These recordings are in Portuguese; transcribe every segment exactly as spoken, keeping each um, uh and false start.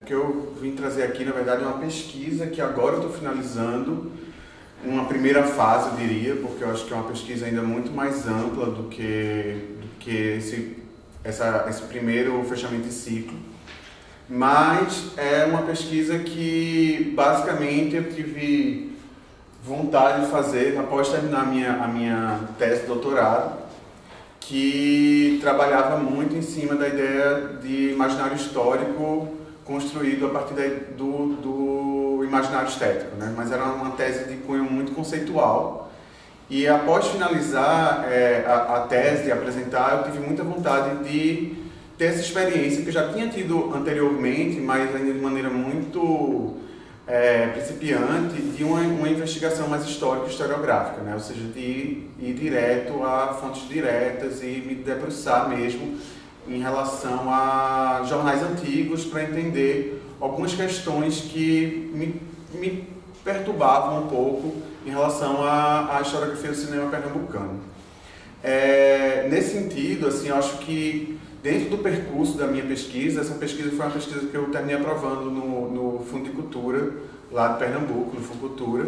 O que eu vim trazer aqui, na verdade, é uma pesquisa que agora eu estou finalizando, uma primeira fase, eu diria, porque eu acho que é uma pesquisa ainda muito mais ampla do que, do que esse, essa, esse primeiro fechamento de ciclo. Mas é uma pesquisa que, basicamente, eu tive vontade de fazer após terminar a minha, a minha tese de doutorado, que trabalhava muito em cima da ideia de imaginário histórico construído a partir do, do imaginário estético, né? Mas era uma tese de cunho muito conceitual. E após finalizar é, a, a tese e apresentar, eu tive muita vontade de ter essa experiência que eu já tinha tido anteriormente, mas ainda de maneira muito é, principiante, de uma, uma investigação mais histórica e historiográfica, né? Ou seja, de ir, ir direto a fontes diretas e me debruçar mesmo em relação a jornais antigos para entender algumas questões que me, me perturbavam um pouco em relação à, à historiografia do cinema pernambucano. É, nesse sentido, assim, eu acho que dentro do percurso da minha pesquisa, essa pesquisa foi uma pesquisa que eu terminei aprovando no, no Fundo de Cultura, lá de Pernambuco, no Funcultura.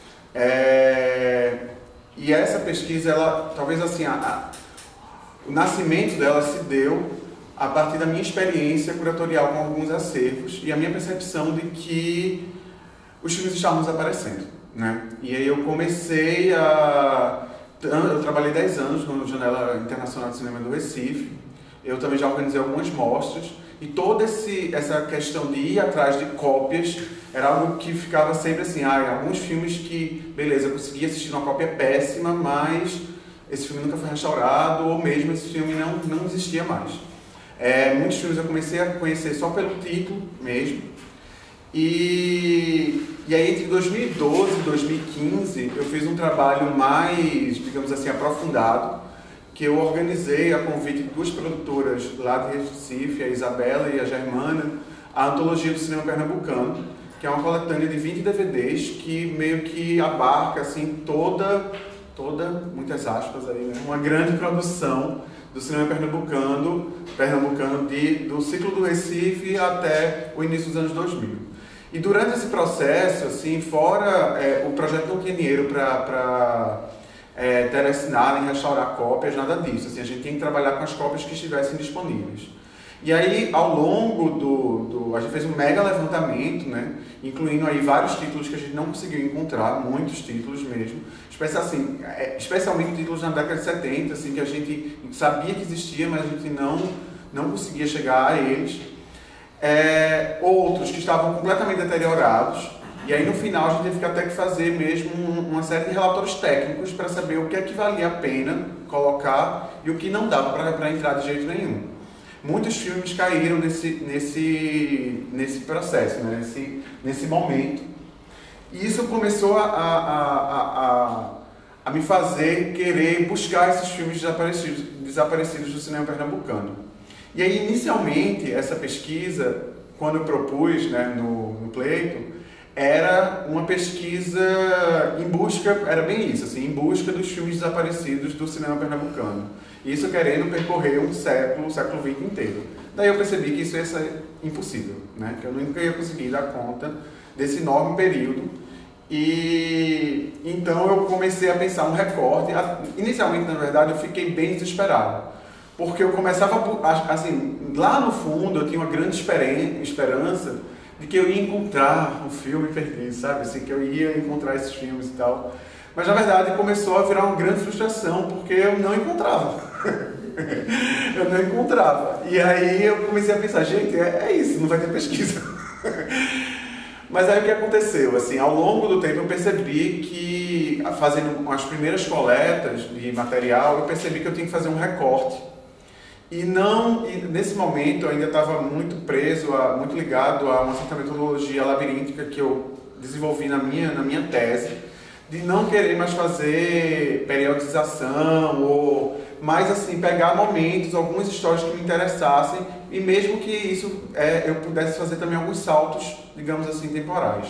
É, e essa pesquisa, ela, talvez assim, a, a, o nascimento dela se deu a partir da minha experiência curatorial com alguns acervos e a minha percepção de que os filmes estavam desaparecendo, né? E aí eu comecei a... Eu trabalhei dez anos na Janela Internacional de Cinema do Recife. Eu também já organizei algumas mostras e toda esse, essa questão de ir atrás de cópias era algo que ficava sempre assim, ah, alguns filmes que, beleza, eu consegui assistir uma cópia péssima, mas esse filme nunca foi restaurado ou mesmo esse filme não, não existia mais. É, muitos filmes eu comecei a conhecer só pelo título mesmo. E, e aí entre dois mil e doze e dois mil e quinze eu fiz um trabalho mais, digamos assim, aprofundado, que eu organizei a convite de duas produtoras lá de Recife, a Isabela e a Germana, a Antologia do Cinema Pernambucano, que é uma coletânea de vinte D V Ds que meio que abarca assim toda, toda, muitas aspas aí, né? Uma grande produção do cinema pernambucano, pernambucano de, do ciclo do Recife até o início dos anos dois mil. E durante esse processo, assim, fora é, o projeto não tinha dinheiro para é, teleassinar e restaurar cópias, nada disso. Assim, a gente tinha que trabalhar com as cópias que estivessem disponíveis. E aí, ao longo do, do... a gente fez um mega levantamento, né? Incluindo aí vários títulos que a gente não conseguiu encontrar, muitos títulos mesmo. Especial, assim, especialmente títulos na década de setenta, assim, que a gente sabia que existia, mas a gente não, não conseguia chegar a eles. É, outros que estavam completamente deteriorados. E aí, no final, a gente teve que até que fazer mesmo uma série de relatórios técnicos para saber o que é que valia a pena colocar e o que não dava para entrar de jeito nenhum. Muitos filmes caíram nesse, nesse, nesse processo, né? nesse, nesse momento. E isso começou a, a, a, a, a me fazer querer buscar esses filmes desaparecidos, desaparecidos do cinema pernambucano. E aí, inicialmente, essa pesquisa, quando eu propus, né, no, no pleito, era uma pesquisa em busca, era bem isso, assim, em busca dos filmes desaparecidos do cinema pernambucano. Isso querendo percorrer um século, o século vinte inteiro. Daí eu percebi que isso ia ser impossível, né? Que eu nunca ia conseguir dar conta desse enorme período. E então eu comecei a pensar um recorte. Inicialmente, na verdade, eu fiquei bem desesperado. Porque eu começava, assim, lá no fundo eu tinha uma grande esperança de que eu ia encontrar um filme perdido, sabe? Assim, que eu ia encontrar esses filmes e tal. Mas, na verdade, começou a virar uma grande frustração, porque eu não encontrava. eu não encontrava. E aí eu comecei a pensar, gente, é, é isso, não vai ter pesquisa. Mas aí o que aconteceu? Assim, ao longo do tempo eu percebi que, fazendo as primeiras coletas de material, eu percebi que eu tinha que fazer um recorte. E não, e nesse momento eu ainda estava muito preso, a, muito ligado a uma certa metodologia labiríntica que eu desenvolvi na minha, na minha tese, de não querer mais fazer periodização ou mais assim, pegar momentos, algumas histórias que me interessassem e mesmo que isso é, eu pudesse fazer também alguns saltos, digamos assim, temporais.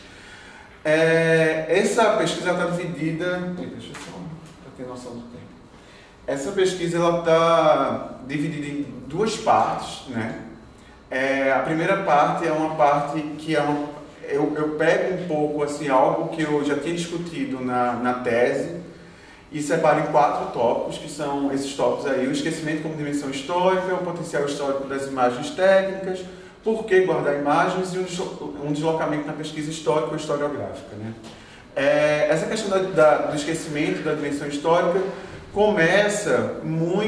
É, essa pesquisa está dividida... Deixa eu só para ter noção do tempo. Essa pesquisa está dividida em duas partes, né? É, a primeira parte é uma parte que é uma, eu, eu pego um pouco assim, algo que eu já tinha discutido na, na tese e separo em quatro tópicos, que são esses tópicos aí: o esquecimento como dimensão histórica, o potencial histórico das imagens técnicas, por que guardar imagens e um deslocamento na pesquisa histórica ou historiográfica, né? É, essa questão da, da, do esquecimento da dimensão histórica começa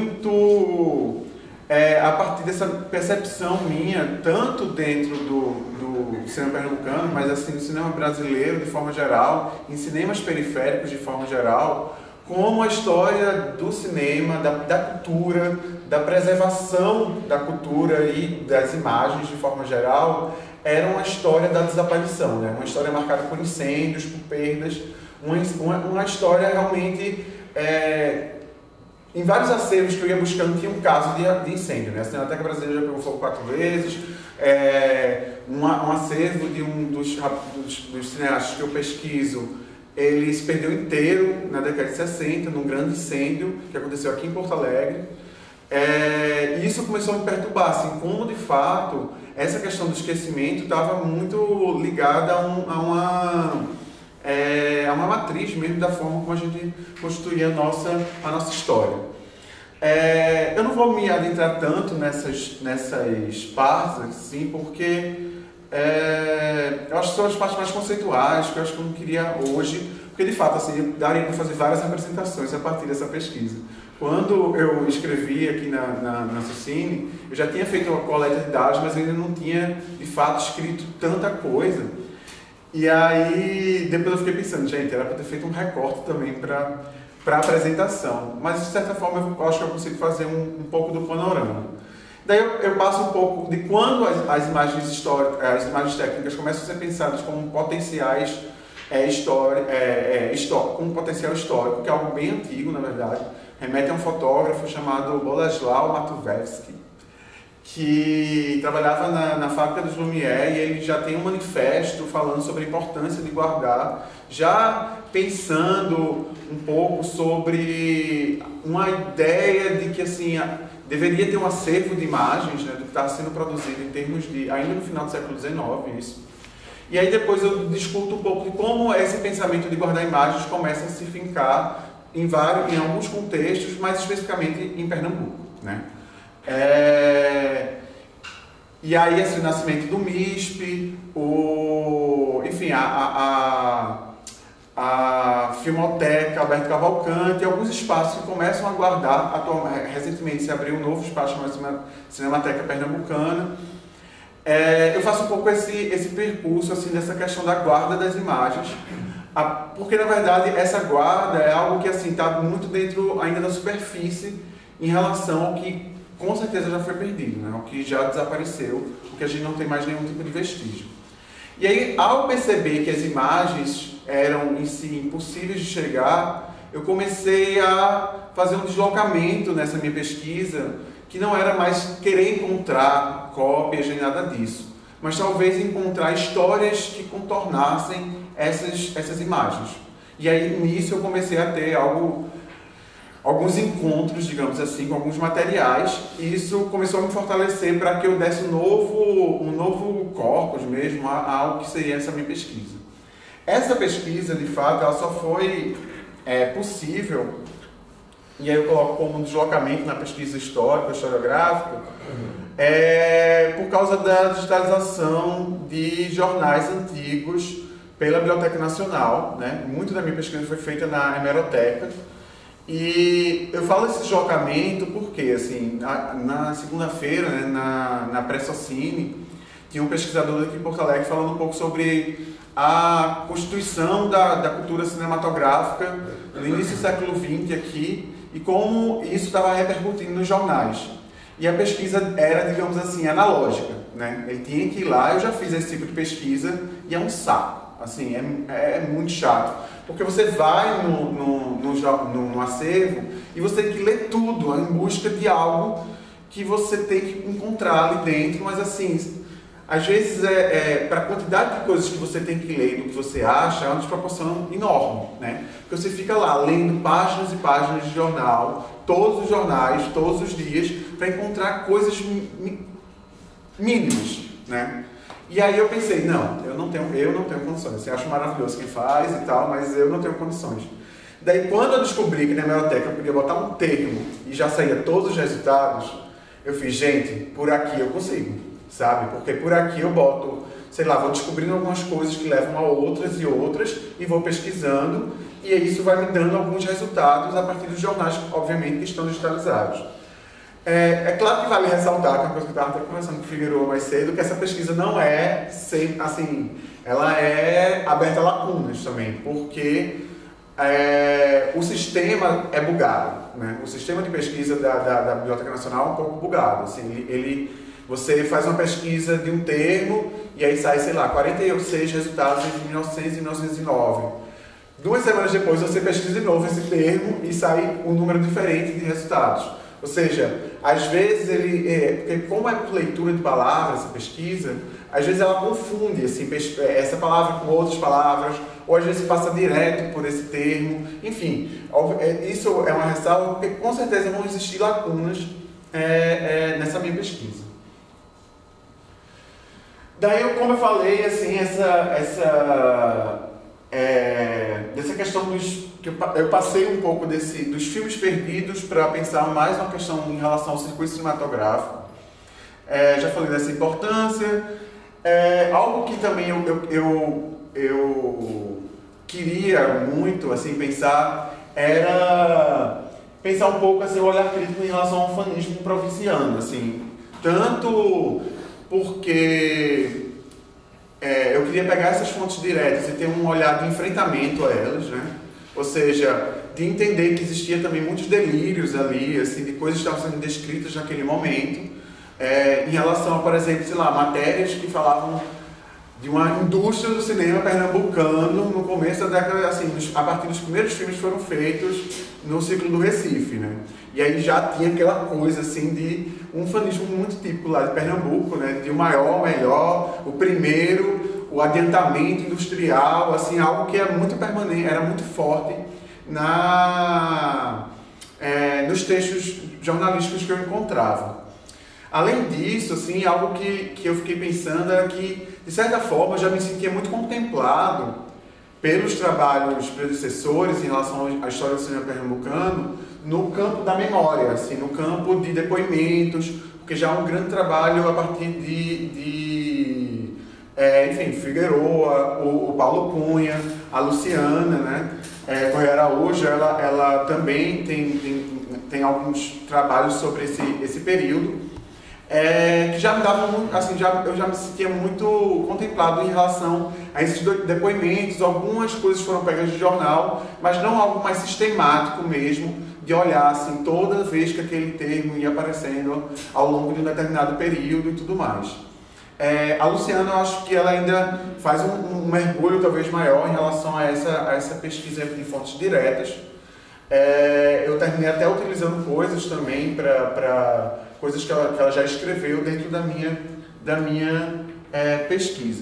muito é, a partir dessa percepção minha, tanto dentro do, do cinema pernambucano, mas assim no cinema brasileiro de forma geral, em cinemas periféricos de forma geral, como a história do cinema, da, da cultura, da preservação da cultura e das imagens de forma geral, era uma história da desaparição, né? Uma história marcada por incêndios, por perdas, uma, uma, uma história realmente... É, em vários acervos que eu ia buscando tinha um caso de, de incêndio, né? A Cinemateca Brasileira já pegou fogo quatro vezes, é, um, um acervo de um dos, dos, dos cineastas que eu pesquiso, ele se perdeu inteiro na década de sessenta, num grande incêndio que aconteceu aqui em Porto Alegre. É, e isso começou a me perturbar, assim, como de fato essa questão do esquecimento estava muito ligada a, um, a, uma, é, a uma matriz mesmo da forma como a gente constituía a nossa, a nossa história. É, eu não vou me adentrar tanto nessas, nessas partes, assim, porque é, eu acho que são as partes mais conceituais, que eu acho que eu não queria hoje, porque de fato assim, daria para fazer várias apresentações a partir dessa pesquisa. Quando eu escrevi aqui na, na, na Socine, eu já tinha feito uma coleta de dados, mas eu ainda não tinha de fato escrito tanta coisa. E aí depois eu fiquei pensando, gente, era para ter feito um recorte também para para a apresentação, mas de certa forma eu acho que eu consigo fazer um, um pouco do panorama. Daí eu, eu passo um pouco de quando as, as imagens históricas, as imagens técnicas começam a ser pensadas como potenciais é, história, é, é, histó com um potencial histórico, que é algo bem antigo, na verdade. Remete a um fotógrafo chamado Bolesław Matuvewski, que trabalhava na, na fábrica dos Lumière, e ele já tem um manifesto falando sobre a importância de guardar, já pensando um pouco sobre uma ideia de que assim, deveria ter um acervo de imagens, né, do que estava sendo produzido em termos de, ainda no final do século dezenove, isso. E aí depois eu discuto um pouco de como esse pensamento de guardar imagens começa a se fincar em, vários, em alguns contextos, mais especificamente em Pernambuco, né? É... E aí assim, o nascimento do M I S P, o... enfim, a, a, a, a Filmoteca Alberto Cavalcante, alguns espaços que começam a guardar. Atualmente, recentemente se abriu um novo espaço chamado Cinemateca Pernambucana. É, eu faço um pouco esse, esse percurso assim, dessa questão da guarda das imagens, a, porque na verdade essa guarda é algo que assim está muito dentro ainda da superfície em relação ao que com certeza já foi perdido, né? O que já desapareceu, o que a gente não tem mais nenhum tipo de vestígio. E aí, ao perceber que as imagens eram em si impossíveis de chegar, eu comecei a fazer um deslocamento nessa minha pesquisa, que não era mais querer encontrar cópias nem nada disso, mas talvez encontrar histórias que contornassem essas, essas imagens. E aí, nisso, eu comecei a ter algo... alguns encontros, digamos assim, com alguns materiais, e isso começou a me fortalecer para que eu desse um novo, um novo corpus mesmo a, a algo que seria essa minha pesquisa. Essa pesquisa, de fato, ela só foi é, possível, e aí eu coloco como um deslocamento na pesquisa histórica, historiográfica, é, por causa da digitalização de jornais antigos pela Biblioteca Nacional, né? Muito da minha pesquisa foi feita na hemeroteca. E eu falo esse deslocamento porque, assim, na, na segunda-feira, né, na, na pré-Socine, tinha um pesquisador aqui em Porto Alegre falando um pouco sobre a constituição da, da cultura cinematográfica no início do século vinte aqui e como isso estava repercutindo nos jornais. E a pesquisa era, digamos assim, analógica, né? Ele tinha que ir lá, eu já fiz esse tipo de pesquisa e é um saco, assim, é, é muito chato. Porque você vai no, no, no, no, no acervo e você tem que ler tudo em busca de algo que você tem que encontrar ali dentro, mas assim, às vezes é, é, para a quantidade de coisas que você tem que ler, do que você acha, é uma desproporção enorme, né? Porque você fica lá lendo páginas e páginas de jornal, todos os jornais, todos os dias, para encontrar coisas mínimos, né? E aí eu pensei, não, eu não tenho, eu não tenho condições. Eu acho maravilhoso quem faz e tal, mas eu não tenho condições. Daí quando eu descobri que na biblioteca eu podia botar um termo e já saía todos os resultados, eu fiz, gente, por aqui eu consigo, sabe? Porque por aqui eu boto, sei lá, vou descobrindo algumas coisas que levam a outras e outras e vou pesquisando e isso vai me dando alguns resultados a partir dos jornais, obviamente, que estão digitalizados. É, é claro que vale ressaltar, que é uma coisa que eu estava até conversando com o Figueiredo mais cedo, que essa pesquisa não é, sem, assim, ela é aberta a lacunas também, porque é, o sistema é bugado, né? O sistema de pesquisa da, da, da Biblioteca Nacional é um pouco bugado, assim, ele, ele, você faz uma pesquisa de um termo e aí sai, sei lá, quarenta e seis resultados entre mil e novecentos e mil novecentos e nove. Duas semanas depois você pesquisa de novo esse termo e sai um número diferente de resultados. Ou seja, às vezes ele, é, porque como é por leitura de palavras, essa pesquisa, às vezes ela confunde assim, essa palavra com outras palavras, ou às vezes passa direto por esse termo, enfim, isso é uma ressalva, porque com certeza vão existir lacunas é, é, nessa minha pesquisa. Daí, como eu falei, assim, essa, essa, é, dessa questão dos... que eu passei um pouco desse, dos filmes perdidos para pensar mais uma questão em relação ao circuito cinematográfico. É, já falei dessa importância. É, algo que também eu, eu, eu, eu queria muito assim, pensar era pensar um pouco assim, o olhar crítico em relação ao fanismo provinciano. Assim, tanto porque é, eu queria pegar essas fontes diretas e ter um olhar de enfrentamento a elas, né? Ou seja, de entender que existia também muitos delírios ali, assim, de coisas que estavam sendo descritas naquele momento, é, em relação a, por exemplo, sei lá, matérias que falavam de uma indústria do cinema pernambucano no começo da década, assim, a partir dos primeiros filmes que foram feitos no ciclo do Recife, né? E aí já tinha aquela coisa, assim, de um fanismo muito típico lá de Pernambuco, né? De o maior, o melhor, o primeiro, o adiantamento industrial, assim, algo que era muito permanente, era muito forte na, é, nos textos jornalísticos que eu encontrava. Além disso, assim, algo que, que eu fiquei pensando era que, de certa forma, eu já me sentia muito contemplado pelos trabalhos predecessores em relação à história do cinema pernambucano no campo da memória, assim, no campo de depoimentos, porque já há um grande trabalho a partir de, de é, enfim, Figueiredo, o, o Paulo Cunha, a Luciana, né? É, Correia Araújo, ela, ela também tem, tem, tem alguns trabalhos sobre esse, esse período. É, que já me dava muito, assim, já, eu já me sentia muito contemplado em relação a esses depoimentos. Algumas coisas foram pegas de jornal, mas não algo mais sistemático mesmo, de olhar assim, toda vez que aquele termo ia aparecendo ao longo de um determinado período e tudo mais. É, a Luciana, eu acho que ela ainda faz um, um mergulho talvez maior em relação a essa, a essa pesquisa de fontes diretas. É, eu terminei até utilizando coisas também para coisas que ela, que ela já escreveu dentro da minha, da minha é, pesquisa.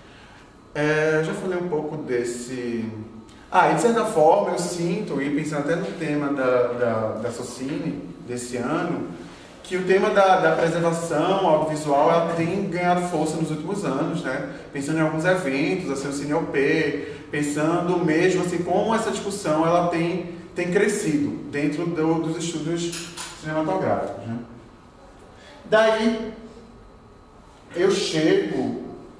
É, já falei um pouco desse... Ah, e de certa forma eu sinto, e pensando até no tema da, da, da Socine desse ano, que o tema da, da preservação audiovisual ela tem ganhado força nos últimos anos, né? Pensando em alguns eventos, assim, o Cine O P, pensando mesmo assim, como essa discussão ela tem, tem crescido dentro do, dos estudos cinematográficos, né? Daí eu chego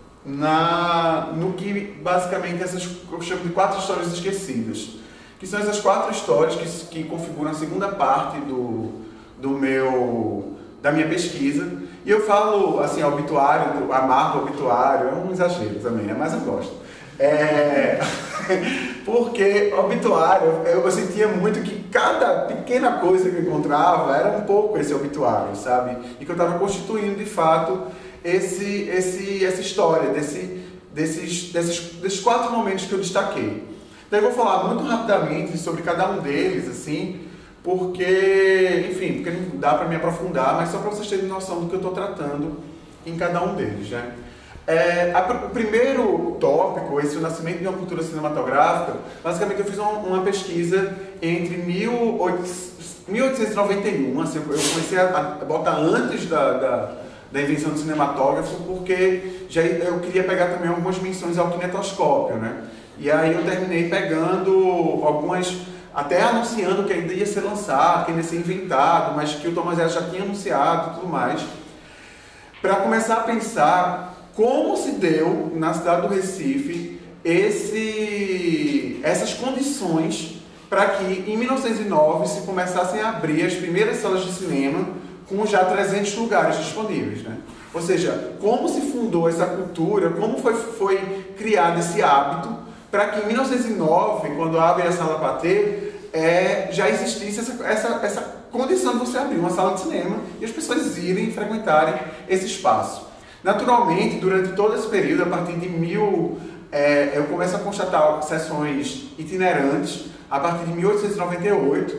na, no que basicamente essas, eu chamo de quatro histórias esquecidas, que são essas quatro histórias que, que configuram a segunda parte do, do meu, da minha pesquisa. E eu falo assim, obituário, amargo obituário, é um exagero também, né? Mas eu gosto. É... porque obituário, eu sentia muito que cada pequena coisa que eu encontrava era um pouco esse obituário, sabe? E que eu estava constituindo de fato esse, esse, essa história, desse, desses, desses, desses quatro momentos que eu destaquei. Então eu vou falar muito rapidamente sobre cada um deles, assim, porque, enfim, porque não dá para me aprofundar, mas só para vocês terem noção do que eu estou tratando em cada um deles, né? É, a, o primeiro tópico, esse o nascimento de uma cultura cinematográfica, basicamente eu fiz uma, uma pesquisa entre mil oitocentos e noventa e um, assim, eu comecei a, a botar antes da, da, da invenção do cinematógrafo, porque já eu queria pegar também algumas menções ao kinetoscópio, né? E aí eu terminei pegando algumas, até anunciando que ainda ia ser lançado, que ainda ia ser inventado, mas que o Thomas Edison já tinha anunciado e tudo mais, para começar a pensar como se deu na cidade do Recife esse, essas condições para que em mil novecentos e nove se começassem a abrir as primeiras salas de cinema com já trezentos lugares disponíveis, né? Ou seja, como se fundou essa cultura, como foi, foi criado esse hábito para que em mil novecentos e nove, quando abre a sala Pathé, é, já existisse essa, essa, essa condição de você abrir uma sala de cinema e as pessoas irem frequentarem esse espaço. Naturalmente, durante todo esse período, a partir de mil, é, eu começo a constatar sessões itinerantes, a partir de mil oitocentos e noventa e oito,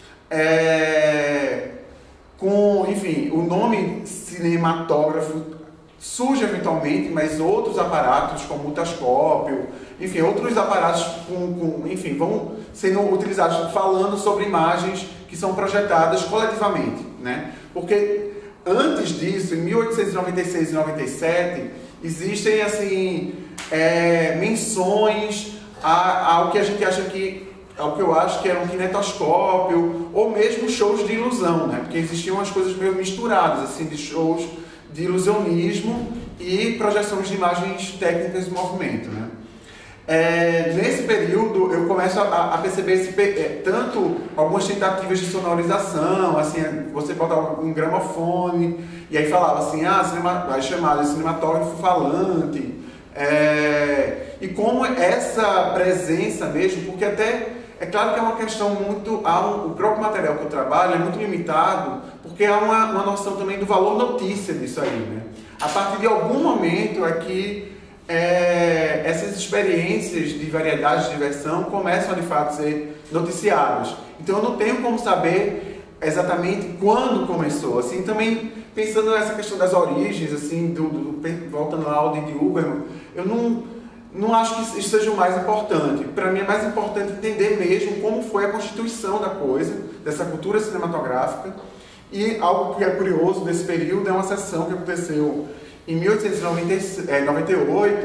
é, com, enfim, o nome cinematógrafo surge eventualmente, mas outros aparatos como o tascópio, enfim, outros aparatos com, com, enfim, vão sendo utilizados falando sobre imagens que são projetadas coletivamente, né? Porque antes disso, em mil oitocentos e noventa e seis e noventa e sete, existem assim é, menções a, ao que a gente acha que ao que eu acho que era um kinetoscópio, ou mesmo shows de ilusão, né? Porque existiam umas coisas meio misturadas, assim, de shows de ilusionismo e projeções de imagens técnicas de movimento, né? É, nesse período eu começo a, a perceber esse, é, tanto algumas tentativas de sonorização, assim, você botava um gramofone e aí falava assim, ah, cinema, aí chamava de cinematógrafo falante, é, e como essa presença mesmo, porque até é claro que é uma questão muito, há um, o próprio material que eu trabalho é muito limitado, porque há uma, uma noção também do valor notícia disso aí, né? A partir de algum momento é que é, essas experiências de variedade, de diversão, começam a de fato ser noticiadas. Então eu não tenho como saber exatamente quando começou. Assim, também pensando nessa questão das origens, assim, do, do, voltando ao Alden de Huberman, eu não... Não acho que isso seja o mais importante. Para mim é mais importante entender mesmo como foi a constituição da coisa, dessa cultura cinematográfica. E algo que é curioso desse período é uma sessão que aconteceu em mil oitocentos e noventa e oito.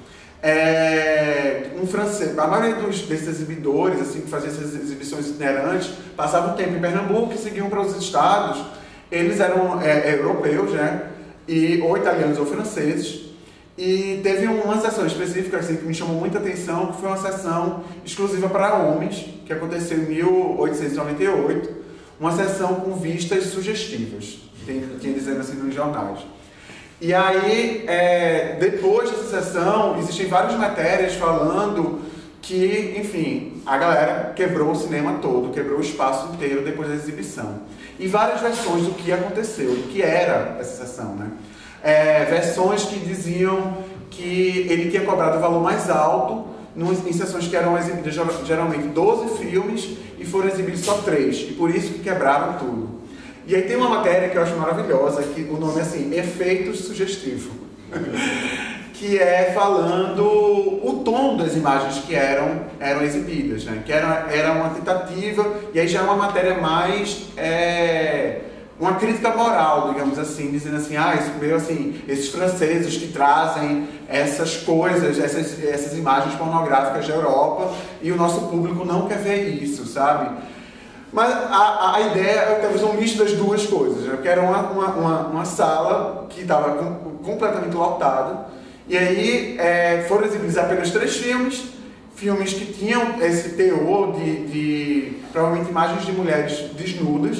É, um francês, a maioria dos, desses exibidores, assim, que faziam essas exibições itinerantes, passavam tempo em Pernambuco e seguiam para os estados. Eles eram é, europeus, né? E, ou italianos ou franceses. E teve uma sessão específica assim, que me chamou muita atenção, que foi uma sessão exclusiva para homens, que aconteceu em mil oitocentos e noventa e oito, uma sessão com vistas sugestivas, tem, tem dizendo assim nos jornais. E aí, é, depois dessa sessão, existem várias matérias falando que, enfim, a galera quebrou o cinema todo, quebrou o espaço inteiro depois da exibição. E várias versões do que aconteceu, do que era essa sessão, né? É, versões que diziam que ele tinha cobrado o valor mais alto em sessões que eram exibidas geralmente doze filmes e foram exibidos só três, e por isso que quebraram tudo. E aí tem uma matéria que eu acho maravilhosa, que o nome é assim, Efeitos Sugestivos, que é falando o tom das imagens que eram, eram exibidas, né? Que era, era uma tentativa, e aí já é uma matéria mais... É, uma crítica moral, digamos assim, dizendo assim, ah, isso meio assim, esses franceses que trazem essas coisas, essas, essas imagens pornográficas da Europa e o nosso público não quer ver isso, sabe? Mas a, a ideia é talvez um misto das duas coisas, né? Porque era uma, uma, uma, uma sala que estava com, completamente lotada, e aí é, foram exibidos apenas três filmes, filmes que tinham esse teor de, de provavelmente imagens de mulheres desnudas,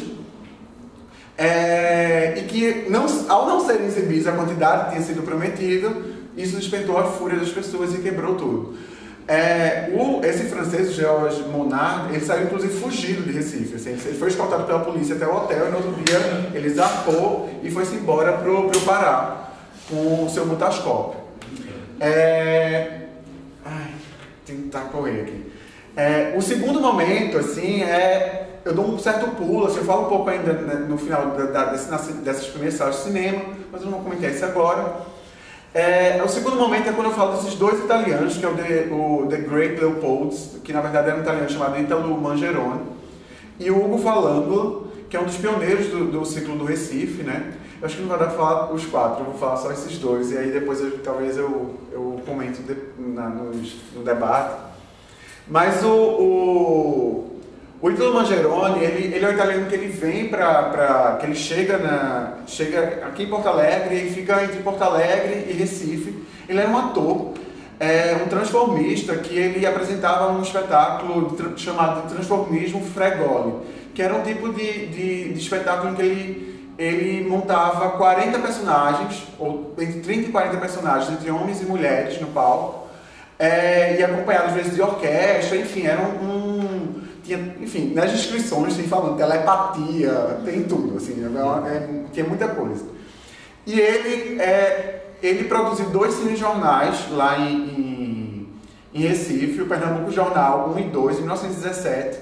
É, e que, não, ao não serem exibidos a quantidade que tinha sido prometida, isso despertou a fúria das pessoas e quebrou tudo. É, o, esse francês, o Georges Monard, ele saiu inclusive fugido de Recife. Assim, ele foi escoltado pela polícia até o hotel e no outro dia ele zarpou e foi-se embora para o Pará com o seu mutascópio. É, ai, tentar correr aqui. É, o segundo momento, assim, é... Eu dou um certo pulo, assim, eu falo um pouco ainda né, no final da, da, desse, dessas primeiras salas de cinema, mas eu não vou comentar isso agora. É, o segundo momento é quando eu falo desses dois italianos, que é o The, o The Great Leopolds, que na verdade era um italiano chamado Italo Mangeroni, e o Ugo Falangolo, que é um dos pioneiros do, do ciclo do Recife, né? Eu acho que não vai dar para falar os quatro, eu vou falar só esses dois, e aí depois eu, talvez eu, eu comento de, na, nos, no debate. Mas o, o, o Italo Mangeroni, ele, ele é um italiano que ele vem para... que ele chega, na, chega aqui em Porto Alegre e fica entre Porto Alegre e Recife. Ele era um ator, é, um transformista, que ele apresentava um espetáculo chamado de Transformismo Fregoli, que era um tipo de, de, de espetáculo em que ele... ele montava quarenta personagens, ou entre trinta e quarenta personagens, entre homens e mulheres no palco, é, e acompanhado às vezes de orquestra, enfim, era um... um tinha, enfim, nas descrições tem falando telepatia, tem tudo, assim, é, é, tinha muita coisa. E ele, é, ele produziu dois cinejornais lá em, em, em Recife, o Pernambuco Jornal um e dois, em mil novecentos e dezessete.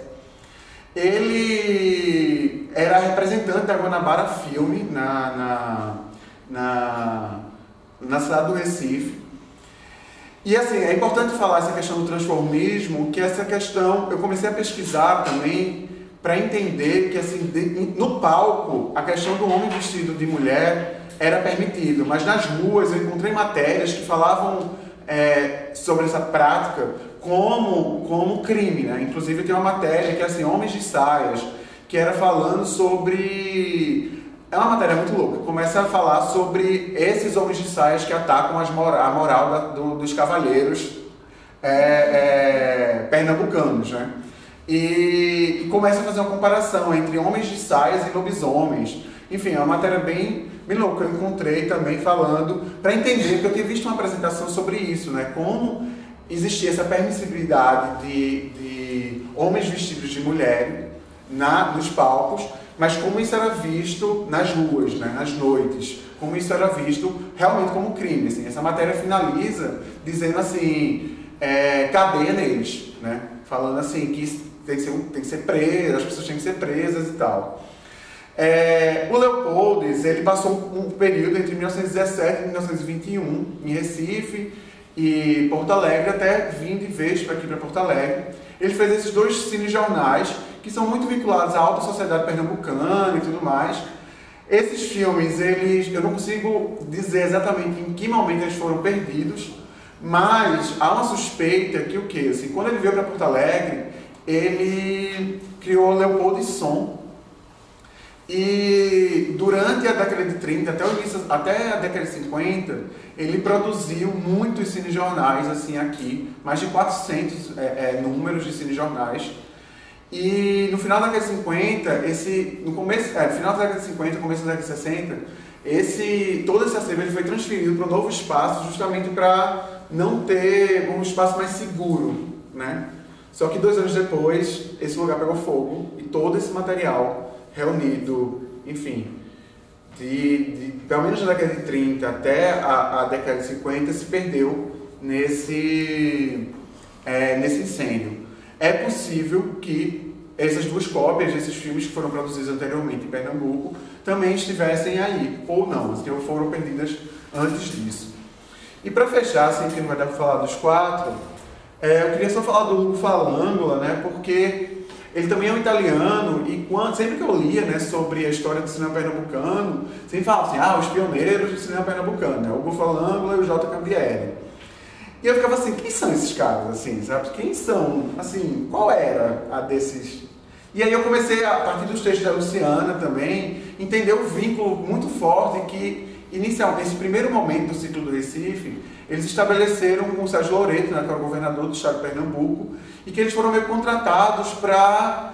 Ele era representante da Guanabara Filme na, na, na, na cidade do Recife. E assim, é importante falar essa questão do transformismo, que essa questão, eu comecei a pesquisar também para entender que assim, de, no palco, a questão do homem vestido de mulher era permitido, mas nas ruas eu encontrei matérias que falavam é, sobre essa prática como, como crime, né? Inclusive tem uma matéria que é assim, Homens de Saias, que era falando sobre... É uma matéria muito louca, começa a falar sobre esses homens de saias que atacam as mora, a moral da, do, dos cavalheiros é, é, pernambucanos, né? E, e começa a fazer uma comparação entre homens de saias e lobisomens. Enfim, é uma matéria bem, bem louca, eu encontrei também falando, para entender, porque eu tinha visto uma apresentação sobre isso, né? Como existia essa permissibilidade de, de homens vestidos de mulher na, nos palcos, mas como isso era visto nas ruas, né, nas noites, como isso era visto realmente como crime. Assim. Essa matéria finaliza dizendo assim, é, cadeia neles, né, falando assim que tem que, ser, tem que ser preso, as pessoas têm que ser presas e tal. É, o Leopoldes, ele passou um período entre mil novecentos e dezessete e mil novecentos e vinte e um em Recife e Porto Alegre, até vir de vez para aqui para Porto Alegre. Ele fez esses dois cinejornais, que são muito vinculados à alta sociedade pernambucana e tudo mais. Esses filmes, eles, eu não consigo dizer exatamente em que momento eles foram perdidos, mas há uma suspeita que o quê? Assim, quando ele veio para Porto Alegre, ele criou Leopoldo e Som, e durante a década de trinta, até, o início, até a década de cinquenta, ele produziu muitos cinejornais assim aqui, mais de quatrocentos é, é, números de cinejornais. E no final da década de cinquenta, esse, no começo, é, final da década de cinquenta, começo da década de sessenta, esse, todo esse acervo ele foi transferido para um novo espaço, justamente para não ter um espaço mais seguro, né? Só que dois anos depois, esse lugar pegou fogo e todo esse material reunido, enfim, de, de, pelo menos na década de trinta até a, a década de cinquenta se perdeu nesse, é, nesse incêndio. É possível que essas duas cópias desses filmes que foram produzidos anteriormente em Pernambuco também estivessem aí, ou não, que foram perdidas antes disso. E para fechar, assim, que não vai dar para falar dos quatro, é, eu queria só falar do Ugo Fallangula, né, porque ele também é um italiano e quando, sempre que eu lia, né, sobre a história do cinema pernambucano, sempre falava assim, ah, os pioneiros do cinema pernambucano, né, o Ugo Fallangula e o J. Cambieri. E eu ficava assim, quem são esses caras, assim, sabe? Quem são, assim, qual era a desses... E aí eu comecei, a partir dos textos da Luciana também, entender o vínculo muito forte que, inicialmente, nesse primeiro momento do ciclo do Recife, eles estabeleceram com o Sérgio Loreto, né, que era o governador do estado de Pernambuco, e que eles foram meio contratados para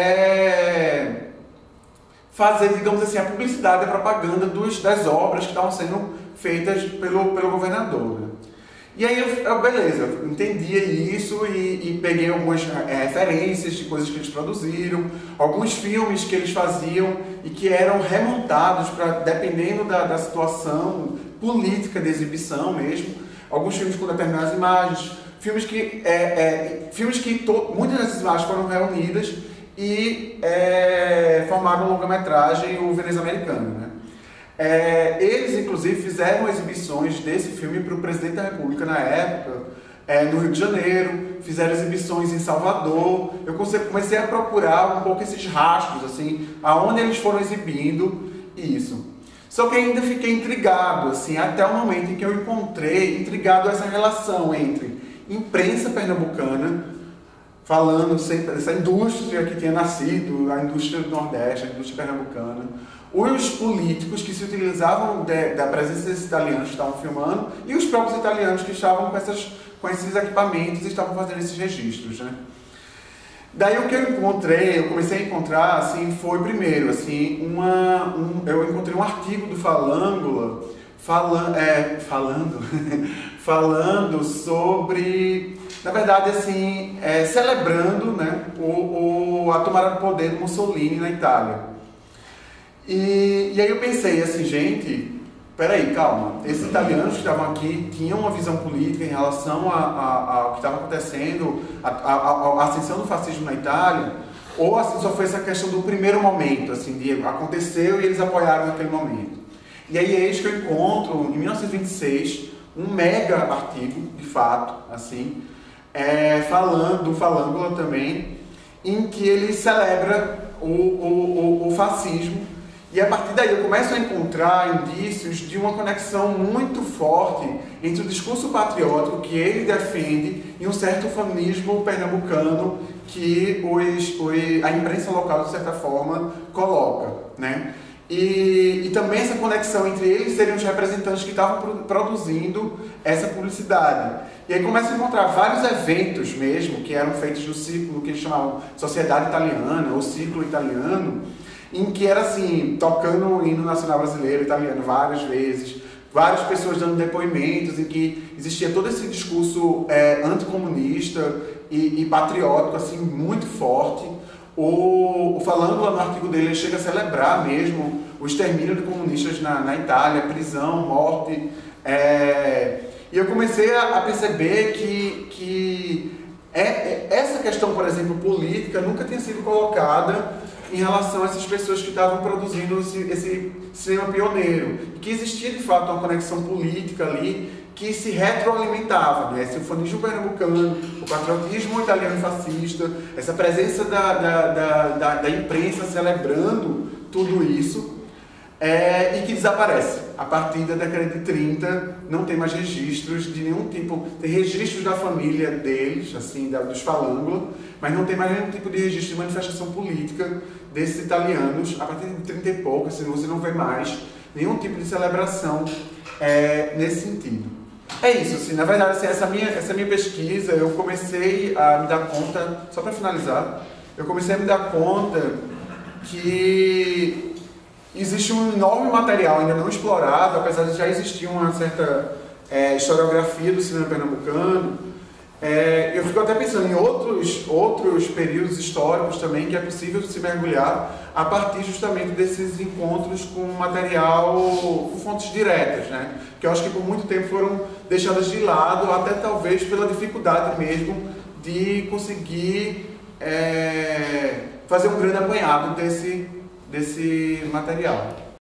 é, fazer, digamos assim, a publicidade, a propaganda dos, das obras que estavam sendo feitas pelo, pelo governador, né? E aí, eu, eu, beleza, eu entendia isso e, e peguei algumas é, referências de coisas que eles produziram, alguns filmes que eles faziam e que eram remontados, pra, dependendo da, da situação política de exibição mesmo, alguns filmes com determinadas imagens, filmes que, é, é, filmes que to, muitas dessas imagens foram reunidas e é, formaram um longa-metragem, o Veneza Americana, né? É, eles, inclusive, fizeram exibições desse filme para o presidente da República na época, é, no Rio de Janeiro, fizeram exibições em Salvador. Eu comecei a procurar um pouco esses rastros, assim, aonde eles foram exibindo isso. Só que ainda fiquei intrigado, assim, até o momento em que eu encontrei, intrigado essa relação entre imprensa pernambucana, falando sempre dessa indústria que tinha nascido, a indústria do Nordeste, a indústria pernambucana, os políticos que se utilizavam de, da presença desses italianos que estavam filmando e os próprios italianos que estavam com, essas, com esses equipamentos e estavam fazendo esses registros, né? Daí o que eu encontrei, eu comecei a encontrar, assim, foi primeiro, assim, uma, um, eu encontrei um artigo do Falângula falan, é, falando, falando sobre, na verdade, assim, é, celebrando, né, o, o, a tomada do poder do Mussolini na Itália. E, e aí eu pensei assim, gente, peraí, calma, esses italianos que estavam aqui tinham uma visão política em relação a, a, ao que estava acontecendo, a, a, a ascensão do fascismo na Itália, ou assim, só foi essa questão do primeiro momento, assim, de aconteceu e eles apoiaram naquele momento. E aí eis que eu encontro, em mil novecentos e vinte e seis, um mega artigo, de fato, assim, é, falando, do Falângula também, em que ele celebra o, o, o, o fascismo. E a partir daí eu começo a encontrar indícios de uma conexão muito forte entre o discurso patriótico que ele defende e um certo feminismo pernambucano que os, os, a imprensa local, de certa forma, coloca, né? E, e também essa conexão entre eles seriam os representantes que estavam produzindo essa publicidade. E aí começo a encontrar vários eventos mesmo, que eram feitos no círculo que eles chamavam Sociedade Italiana, ou Círculo Italiano, em que era assim, tocando o hino nacional brasileiro, italiano, várias vezes, várias pessoas dando depoimentos, em que existia todo esse discurso é, anticomunista e, e patriótico, assim, muito forte. O, o Falângula, no artigo dele, ele chega a celebrar mesmo o extermínio de comunistas na, na Itália, prisão, morte. É, e eu comecei a, a perceber que, que é, é, essa questão, por exemplo, política, nunca tinha sido colocada em relação a essas pessoas que estavam produzindo esse, esse cinema pioneiro. E que existia, de fato, uma conexão política ali que se retroalimentava, né? Esse ufanismo pernambucano, o patriotismo italiano fascista, essa presença da, da, da, da, da imprensa celebrando tudo isso, é, e que desaparece. A partir da década de trinta, não tem mais registros de nenhum tipo, tem registros da família deles, assim, da, dos Falângula, mas não tem mais nenhum tipo de registro de manifestação política desses italianos. A partir de trinta e pouco, assim, você não vê mais nenhum tipo de celebração é, nesse sentido. É isso, assim, na verdade, assim, essa, minha, essa minha pesquisa, eu comecei a me dar conta, só para finalizar, eu comecei a me dar conta que existe um enorme material ainda não explorado, apesar de já existir uma certa é, historiografia do cinema pernambucano. É, eu fico até pensando em outros, outros períodos históricos também que é possível se mergulhar a partir justamente desses encontros com material, com fontes diretas, né? Que eu acho que por muito tempo foram deixadas de lado, até talvez pela dificuldade mesmo de conseguir é, fazer um grande apanhado desse, desse material.